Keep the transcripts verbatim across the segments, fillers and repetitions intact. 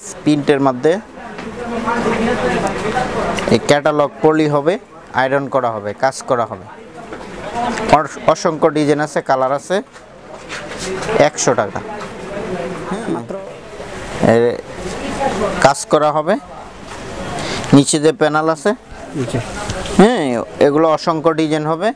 প্রিন্টের মধ্যে এই ক্যাটালগ পলি হবে, আয়রন করা হবে, কাজ করা হবে। অসংখ্য ডিজাইন আছে, কালার আছে। একশো টাকা মাত্র। কাজ করা হবে, নিচে যে প্যানেল আছে, হ্যাঁ এগুলো অসংখ্য ডিজাইন হবে।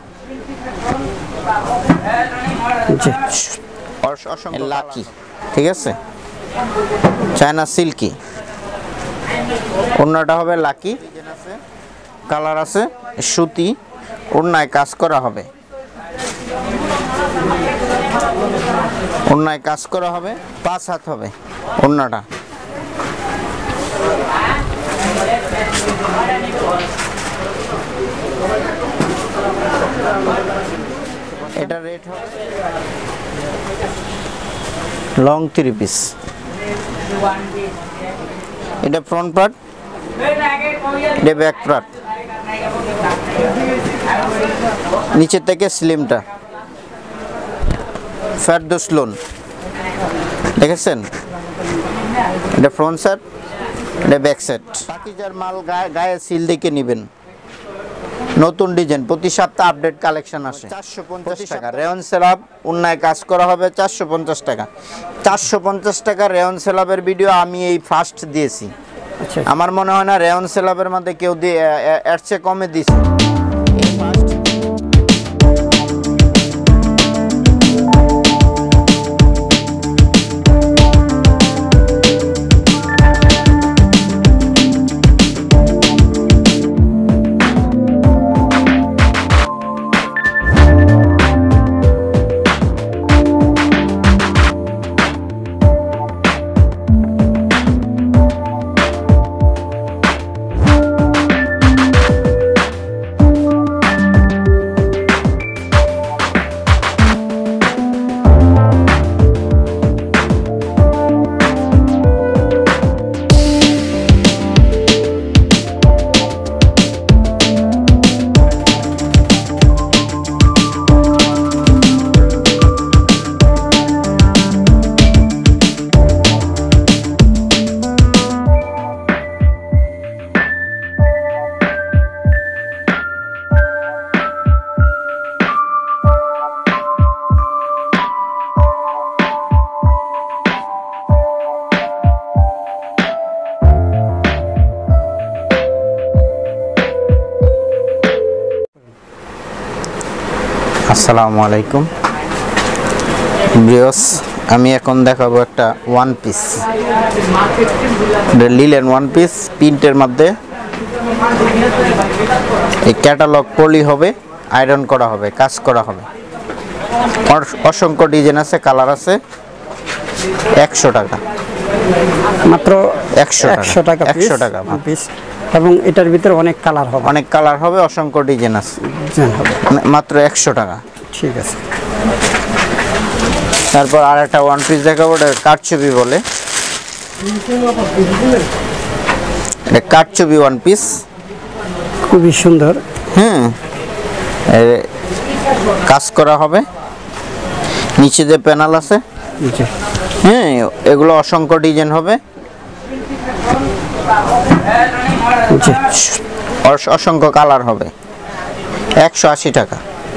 লাকি, ঠিক আছে, চায়না সিল্কি। ওড়নাটা হবে লাকি, কালার আছে, সুতি, ওড়নায় কাজ করা হবে, ওড়নায় কাজ করা হবে, পাঁচ হাত হবে ওড়নাটা। এটা রেট হবে লং থ্রি পিস। এটা ফ্রন্ট পার্ট, এটা ব্যাক পার্ট, নিচে থেকে স্লিমটা ফেরদৌস লোন দেখেছেন। এটা ফ্রন্ট সাইড, এটা ব্যাক সাইড। বাকি যার মাল গায়ে গায়ে সিল দেখে নেবেন। নতুন ডিজাইন প্রতি সপ্তাহে আপডেট কালেকশন আসে। চারশো পঞ্চাশ টাকা রেয়ন সেলাব, অন্যায় কাজ করা হবে চারশো পঞ্চাশ টাকা। চারশো পঞ্চাশ টাকা রেয়ন সেলাবের ভিডিও আমি এই ফার্স্ট দিয়েছি। আমার মনে হয় না রেয়ন সেলাবের মধ্যে কেউ দিয়ে এর চেয়ে কমে দিয়েছে। আসসালামু আলাইকুম ভিউয়ার্স, আমি এখন দেখাবো একটা one piece, linen one piece প্রিন্টের মধ্যে। এই ক্যাটালগ পলি হবে, আয়রন করা হবে, কাজ করা হবে। অসংখ্য ডিজাইন আছে, কালার আছে। একশো টাকা মাত্র। একশো একশো টাকা একশো টাকা পিস, এবং এটার ভিতরে অনেক কালার হবে, অনেক কালার হবে, অসংখ্য ডিজাইন আছে, মাত্র একশো টাকা। ঠিক আছে। তারপর আর একটা ওয়ান পিস দেখাবো, এটা কাঠছবি বলে। এটা কাঠছবি ওয়ান পিস, খুবই সুন্দর। হুম, কাজ করা হবে, নিচে যে প্যানেল আছে, হ্যাঁ এগুলো অসংখ্য ডিজাইন হবে, অসংখ্য কালার হবে। একশো আশি টাকা,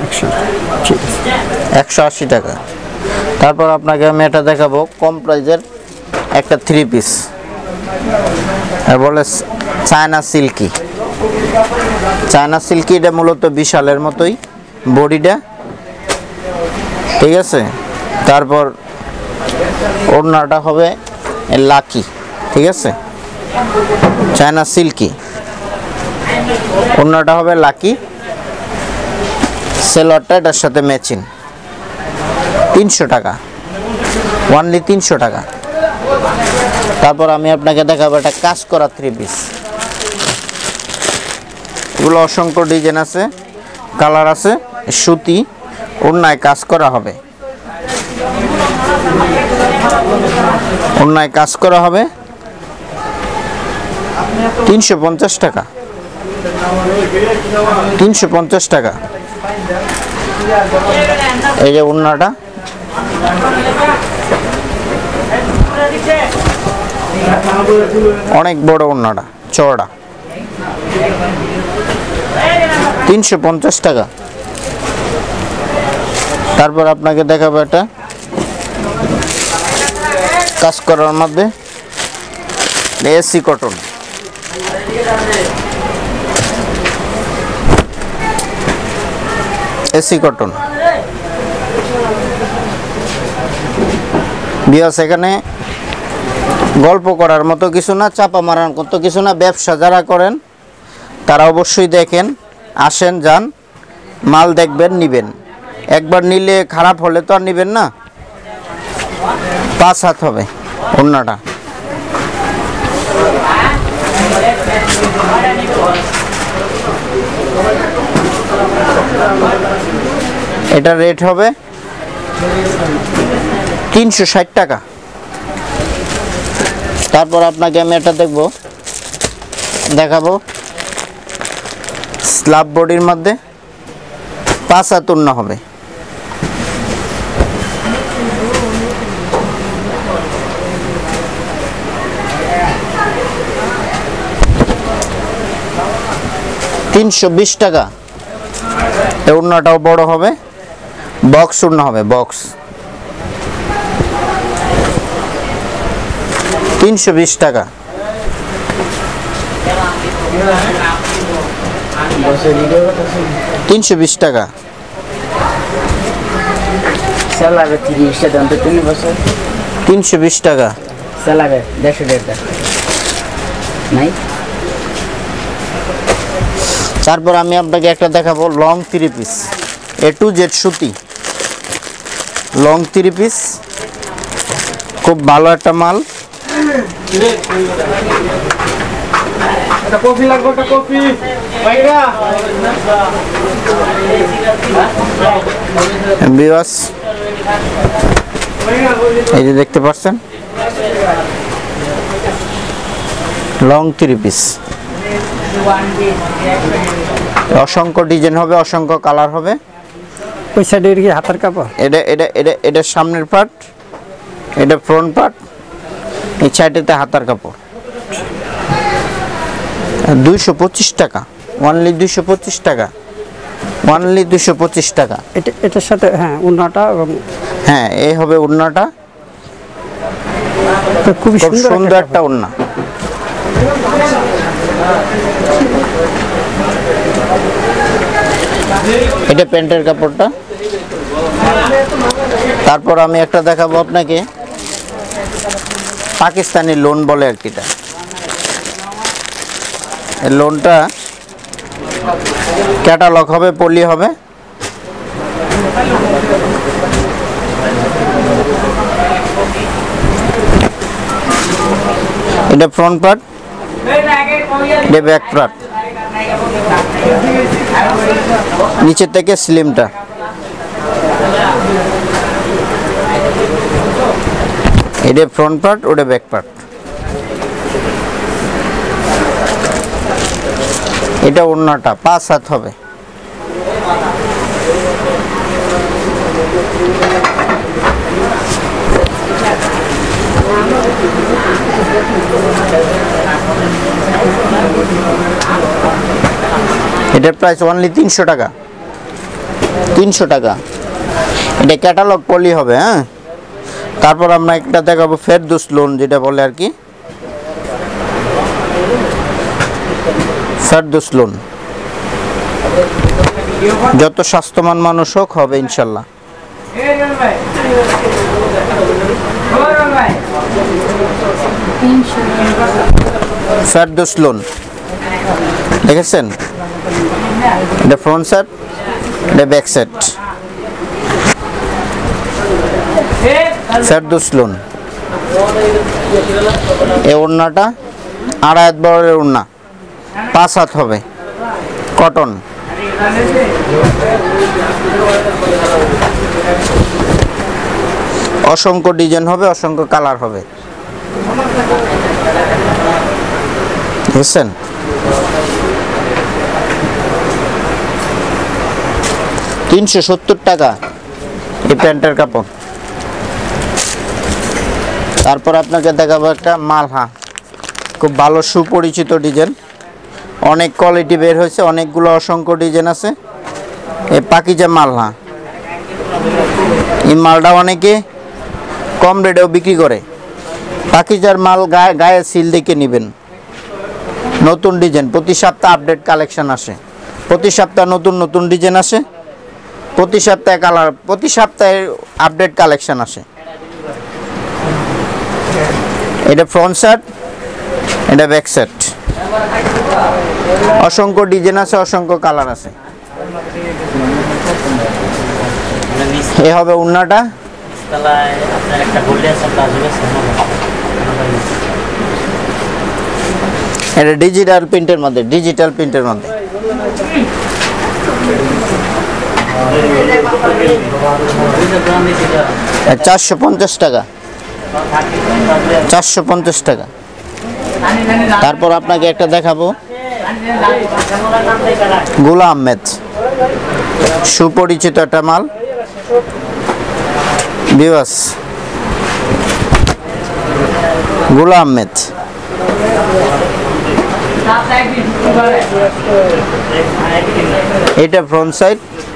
একশো আশি টাকা। তারপর আপনাকে আমি এটা দেখাবো কম প্রাইজের একটা থ্রি পিস, আর বলে চায়না সিল্কি। চায়না সিল্কি, এটা মূলত বিশালের মতোই বডিটা, ঠিক আছে। তারপর ওড়নাটা হবে লাকি, ঠিক আছে, চায়না সিল্কি। ওড়নাটা হবে লাকি, সেলোয়ারটা এটার সাথে ম্যাচিং। তিনশো টাকা, ওয়ানলি তিনশো টাকা। তারপর আমি আপনাকে দেখাবো একটা কাজ করা থ্রি পিস। এগুলো অসংখ্য ডিজাইন আছে, কালার আছে, সুতি, ওড়নায় কাজ করা হবে, ওড়নায় কাজ করা হবে। তিনশো পঞ্চাশ টাকা, তিনশো পঞ্চাশ টাকা। এই যে ওড়নাটা, অনেক বড় ওড়নাটা, চওড়া, তিনশো পঞ্চাশ টাকা। তারপর আপনাকে দেখাবো একটা কাজ করার মধ্যে এসি কটন, এসি কটন বিয়াস। এখানে গল্প করার মতো কিছু না, চাপা মারার মতো কিছু না। ব্যবসা যারা করেন তারা অবশ্যই দেখেন, আসেন, যান, মাল দেখবেন, নিবেন। একবার নিলে খারাপ হলে তো আর নিবেন না। পাঁচ হাত হবে ওড়নাটা। এটা রেট হবে তিনশো ষাট টাকা। তারপর আপনাকে আমি এটা দেখবো দেখাবো স্ল্যাব বডির মধ্যে পাঁচ হাত ওড়না হবে। তিনশো বিশ টাকা। এই ওড়নাটাও বড় হবে, বক্স ওড়না হবে, বক্স। তিনশো বিশ টাকা। তিনশো বিশ টাকা। তিনশো বিশ টাকা। তারপর আমি আপনাকে একটা দেখাবো long three piece, A to Z সুতি লং থ্রি পিস, খুব ভালো একটা মাল। কফি লাগবে, একটা কফি বিয়াস। এই যে দেখতে পাচ্ছেন লং থ্রি পিস, অসংখ্য ডিজাইন হবে, অসংখ্য কালার হবে। ওই সাইডে কি হাতের কাপড়? এটা এটা এটা এটা সামনের পার্ট, এটা ফ্রন্ট পার্ট, এই সাইডেতে হাতার কাপড়। দুইশো পঁচিশ টাকা, ওয়ানলি দুইশো পঁচিশ টাকা, ওয়ানলি দুইশো পঁচিশ টাকা। এটা এটার সাথে হ্যাঁ ওড়নাটা এবং হ্যাঁ এই হবে ওড়নাটা, খুব খুব সুন্দর একটা ওড়না। এটা প্যান্টের কাপড়টা। তারপর আমি একটা দেখাবো আপনাকে, পাকিস্তানি লোন বলে আর কি। এটা এই লোনটা ক্যাটালগ হবে, পলি হবে। এটা ফ্রন্ট পার্ট, এটা ব্যাক পার্ট, নিচের থেকে স্লিমটা। এটা ফ্রন্ট পার্ট, ওটা ব্যাক পার্ট। এটা ওড়নাটা পাঁচ হাত হবে। এটার প্রাইস অনলি তিনশো টাকা, তিনশো টাকা। এটা ক্যাটালগ পলি হবে। হ্যাঁ, তারপর আমরা একটা দেখাবো ফেরদৌস লোন, যেটা বলে আর কি, ফেরদৌস লোন। যত স্বাস্থ্যবান মানুষ হোক হবে ইনশাল্লাহ। ফেরদৌস লোন দেখেছেন, এটা ফ্রন্ট সাইড, এটা ব্যাক সাইড। ফেরদৌস লোন। এই ওড়নাটা আড়াই হাত বড়ের ওড়না, পাঁচ হাত হবে, কটন। অসংখ্য ডিজাইন হবে, অসংখ্য কালার হবে, বুঝছেন? তিনশো সত্তর টাকা এই প্যান্টের কাপড়। তারপর আপনাকে দেখাবো একটা মালহা, খুব ভালো সুপরিচিত ডিজাইন, অনেক কোয়ালিটি বের হয়েছে, অনেকগুলো অসংখ্য ডিজাইন আছে। এই পাকিজা মালহা, এই মালটা অনেকে কম রেটেও বিক্রি করে। পাকিজার মাল গায়ে গায়ে সিল দেখে নেবেন। নতুন ডিজাইন, প্রতি সপ্তাহে আপডেট কালেকশন আসে, প্রতি সপ্তাহে নতুন নতুন ডিজাইন আসে, প্রতি সপ্তাহে কালার, প্রতি সপ্তাহে আপডেট কালেকশন আসে। এটা ফ্রন্ট শার্ট, এটা ব্যাক শার্ট, অসংখ্য ডিজাইন আছে, অসংখ্য কালার আছে। এ হবে উন্নাটা, এটা ডিজিটাল প্রিন্টের মধ্যে, ডিজিটাল প্রিন্টের মধ্যে চারশো পঞ্চাশ টাকা, চারশো পঞ্চাশ টাকা। তারপর আপনাকে একটা দেখাবো গুলা আহমেদ, সুপরিচিত একটা মাল বিবাস, গুলা আহমেদ। এটা ফ্রন্ট সাইড,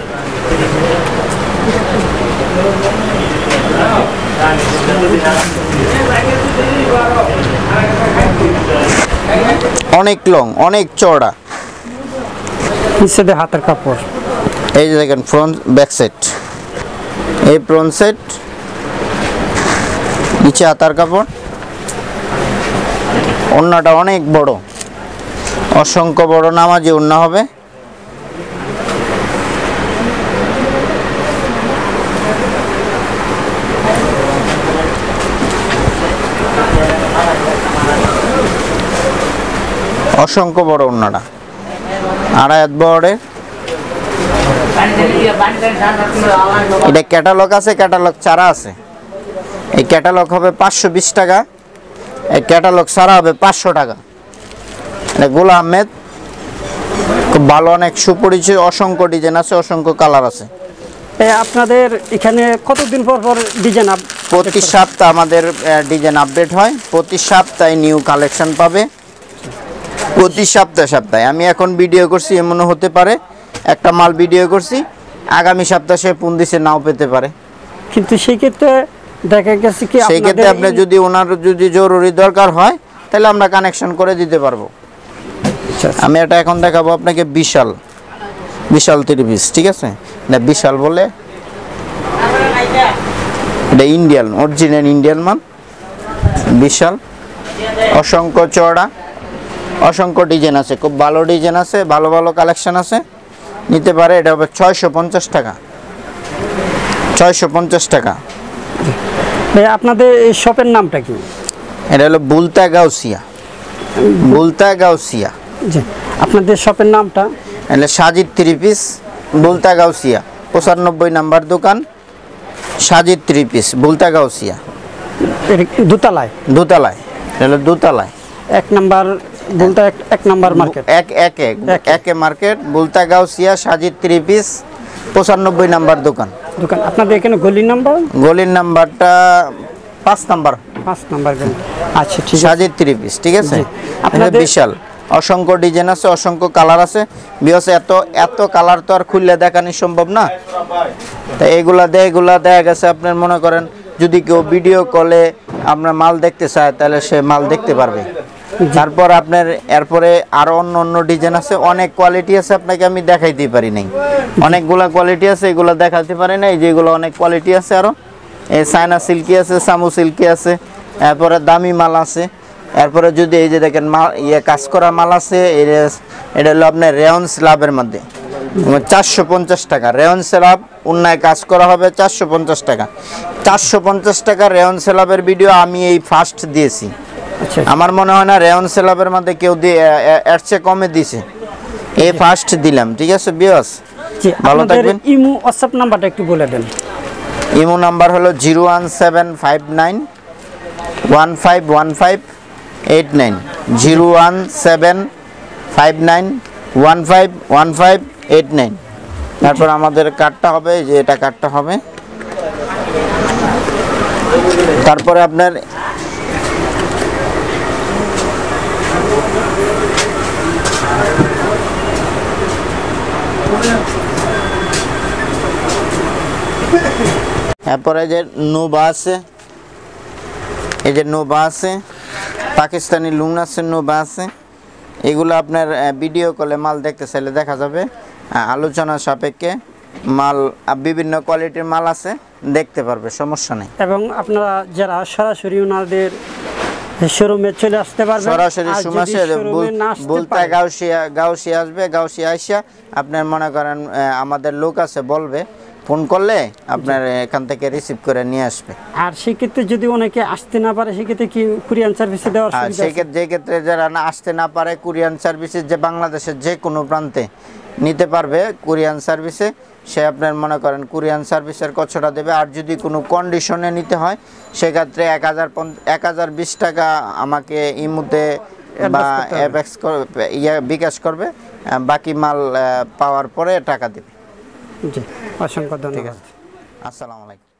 অনেক লং, অনেক চওড়া, হিসেবে হাতের কাপড়। এই যে দেখেন ফ্রন্ট ব্যাক সাইড, এই ফ্রন্ট সাইড, নিচে হাতার কাপড়, ওড়নাটা অনেক বড়, অসংখ্য বড় নামাজি ওড়না হবে। অসংখ্য বড় ওড়নাটা, আড়াই হাত বড়। এটা ক্যাটালগ আছে, ক্যাটালগ চারা আছে। এই ক্যাটালগ হবে পাঁচশো বিশ টাকা, এই ক্যাটালগ সারা হবে পাঁচশো টাকা। এটা গুলা আহমেদ, খুব ভালো, অনেক সুপরিচিত, অসংখ্য ডিজাইন আছে, অসংখ্য কালার আছে। আপনাদের এখানে কতদিন পর পর ডিজাইন আপ? প্রতি সপ্তাহে আমাদের ডিজাইন আপডেট হয়, প্রতি সপ্তাহে নিউ কালেকশন পাবে, প্রতি সপ্তাহে সপ্তাহে। আমি এখন ভিডিও করছি, এমনও হতে পারে একটা মাল ভিডিও করছি, আগামী সপ্তাহে সে পুন দিছে নাও পেতে পারে। কিন্তু সেই ক্ষেত্রে দেখা গেছে কি, সেই ক্ষেত্রে আপনি যদি ওনার যদি জরুরি দরকার হয় তাহলে আমরা কানেকশন করে দিতে পারবো। আমি এটা এখন দেখাবো আপনাকে বিশাল, বিশাল থ্রি পিস, ঠিক আছে? না বিশাল বলে, এটা ইন্ডিয়ান, অরিজিনাল ইন্ডিয়ান মাল, বিশাল, অসংখ্য চওড়া, অসংখ্য ডিজাইন আছে, খুব ভালো ডিজাইন আছে, ভালো ভালো কালেকশন আছে, নিতে পারে। এটা হবে ছয়শো পঞ্চাশ টাকা, ছয়শো পঞ্চাশ টাকা। আপনাদের এই শপের নামটা কি? এটা হলো বুলতা গাউসিয়া, বুলতা গাউসিয়া। জি, আপনাদের শপের নামটা? এটা সাজিদ থ্রি পিস, বুলতা গাউসিয়া, পঁচানব্বই নাম্বার দোকান, সাজিদ থ্রি পিস, বুলতা গাউসিয়া, দোতলায়, দোতলায়, এটা হলো দোতলায়, এক নাম্বার বুলতা, এক নাম্বার মার্কেট, এক এক এক একে market, Bulta Gausia, Sajid three piece, পঁচানব্বই নাম্বার দোকান। দোকান আপনাদের এখানে গলির নাম্বার? গলির নাম্বারটা পাঁচ নাম্বার, পাঁচ নাম্বার গলি। আচ্ছা, ঠিক আছে। সাজিদ থ্রি পিস, ঠিক আছে? আপনাদের বিশাল, অসংখ্য ডিজাইন আছে, অসংখ্য কালার আছে। বিকজ এত এত কালার তো আর খুললে দেখানো সম্ভব না, তাই এগুলা দেয়, এগুলা দেখা গেছে আপনার মনে করেন যদি কেউ ভিডিও কলে আপনার মাল দেখতে চায় তাহলে সে মাল দেখতে পারবে। তারপর আপনার এরপরে আরো অন্য অন্য ডিজাইন আছে, অনেক কোয়ালিটি আছে, আপনাকে আমি দেখাইতে পারি নাই, অনেকগুলা কোয়ালিটি আছে, এগুলো দেখাতে পারি নাই। যেগুলো অনেক কোয়ালিটি আছে, আরো এই চায়না সিল্কি আছে, সামু সিল্কি আছে, এরপরে দামি মাল আছে। এরপরে যদি এই যে দেখেন মাল, ইয়ে কাজ করা মাল আছে, এটা হলো আপনার রেয়ন স্ল্যাবের মধ্যে, চারশো পঞ্চাশ টাকা রেয়ন স্ল্যাব, উন্নয় কাজ করা হবে চারশো পঞ্চাশ টাকা। চারশো পঞ্চাশ টাকা রেয়ন স্ল্যাবের ভিডিও আমি এই ফার্স্ট দিয়েছি। আমার মনে হয় না রেয়ন স্ল্যাবের মধ্যে কেউ দিয়ে এর চেয়ে কমে দিছে, এই ফার্স্ট দিলাম, ঠিক আছে বিয়স? ভালো থাকবেন। ইমো হোয়াটসঅ্যাপ নাম্বারটা একটু বলে দেন। ইমো নাম্বার হলো zero one seven five nine one five one five eight nine, zero one seven five nine one five one five eight nine. তারপর আমাদের কার্ডটা হবে, যে এটা কার্ডটা হবে। তারপরে আপনার এরপরে যে নোভা আছে, এই যে নোভা আছে, পাকিস্তানি লুনাসের নোভা আছে, এগুলো আপনার ভিডিও কলে মাল দেখতে চাইলে দেখা যাবে। আলোচনা সাপেক্ষে মাল বিভিন্ন কোয়ালিটির মাল আছে, দেখতে পারবে, সমস্যা নেই। এবং আপনারা যারা সরাসরি ওনাদের শোরুমে চলে আসতে পারবেন, সরাসরি আর যদি সুমাসে শোরুমে না আসতে বলতে পারেন, গাউসিয়া গাউসিয়া আসবে, গাউসিয়া আইসা আপনার মনে করেন আহ, আমাদের লোক আছে বলবে, ফোন করলে আপনার এখান থেকে রিসিভ করে নিয়ে আসবে। আর সেক্ষেত্রে যদি অনেকে আসতে না পারে সেক্ষেত্রে কি কুরিয়ান সার্ভিসে দেওয়ার আর সুবিধা আছে? সেক্ষেত্রে যে ক্ষেত্রে যারা না আসতে না পারে, কুরিয়ান সার্ভিসে যে বাংলাদেশের যে কোনো প্রান্তে নিতে পারবে কুরিয়ান সার্ভিসে, সে আপনার মনে করেন কুরিয়ান সার্ভিসের কচ্ছটা দেবে। আর যদি কোনো কন্ডিশনে নিতে হয় সেক্ষেত্রে এক হাজার এক হাজার বিশ টাকা আমাকে ইমুতে বা অ্যাপেক্স ইয়া বিকাশ করবে, বাকি মাল আহ, পাওয়ার পরে টাকা দেবে। জি, অসংখ্য ধন্যবাদ। আসসালামু আলাইকুম।